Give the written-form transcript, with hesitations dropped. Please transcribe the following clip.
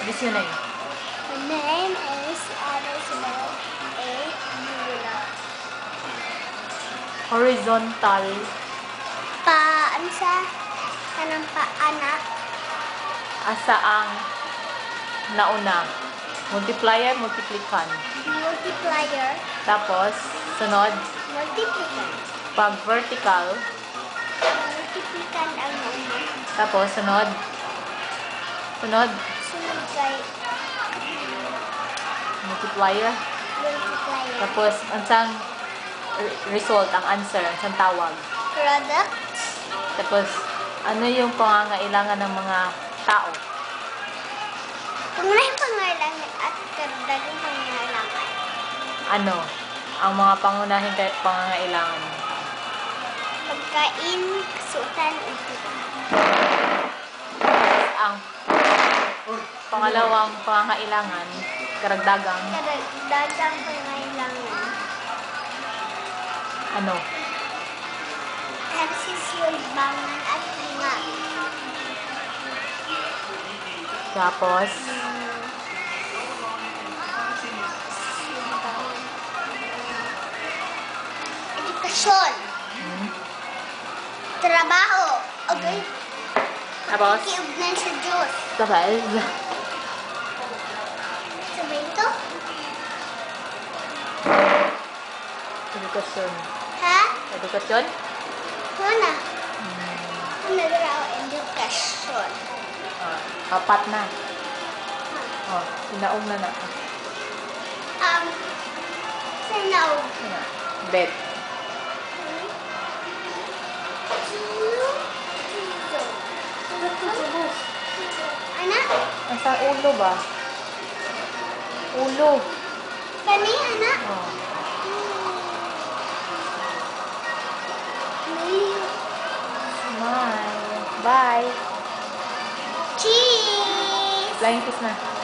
What's your name? My name is Elizabeth A. Mula. Horizontal. Ano sa kanang paanak? Asa ang nauna? Multiplier, multiplican. Multiplier. Tapos, sunod, Multiplican. pag vertical. Multiplican ang una. Tapos, sunod. Sunod, Sunod kay multiplier. multiplier. Tapos, ansang result, ang answer, ansang tawag. Product. Tapos, ano yung pangangailangan ng mga tao? Kung may pangailangan at karagdagang pangailangan. Ano ang mga pangunahing pangangailangan? Pagkain, kasuotan, upuan. Ang pangalawang pangangailangan, karagdagang, Karagdagang pangailangan. ano? Ehersisyo, bangon at hinga. Tapos, Edukasyon. Trabaho. Okay. tapos, Kiugnan sa Diyos. tapos, Sabay ito? edukasyon. Ha? Edukasyon? Hana? Hana daw edukasyon. Apat na. Oh, sinaong na na. Sinaw. Bet. Anak? Nasa ulo ba? Ulo. Kani, anak? Oh. Smile. Bye. Cheese! Flying kiss na.